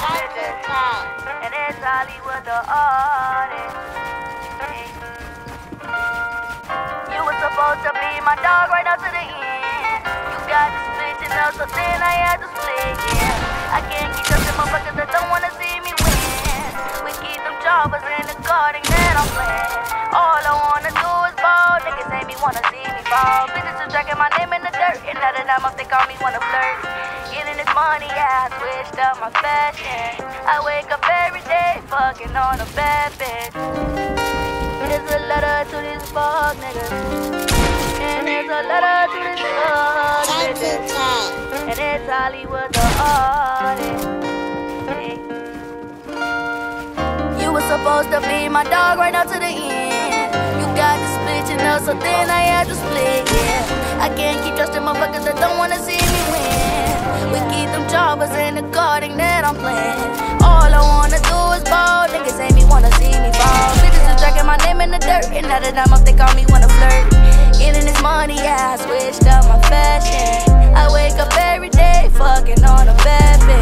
And it's Hollywood the artist. You were supposed to be my dog right up to the end. You got the splitting up, so then I had to split, yeah. I can't keep trusting motherfuckers that don't wanna see me win. We keep them jobbers in the garden that I'm playing. All I wanna do is ball, niggas hate me, wanna see me fall. Bitches are dragging my name in the dirt, and now that I'm up, they call me, wanna flirt. Getting this money, yeah, I switched up my fashion. I wake up every day, fucking on a bad bitch. There's a letter to this fuck nigga, and there's a letter to this fuck bitch. And it's Hollywood the artist. You were supposed to be my dog right up to the end. You got the splitting up, so then I had to split, yeah. I can't keep trusting motherfuckers that don't wanna see me win. We keep them jobbers in the garden that I'm playing. All I wanna do is ball, niggas hate me, wanna see me fall. Bitches are dragging my name in the dirt, and now that I'm up, they call me, wanna flirt. Getting this money, yeah, I switched up my fashion. I wake up every day, fucking on a bad bitch.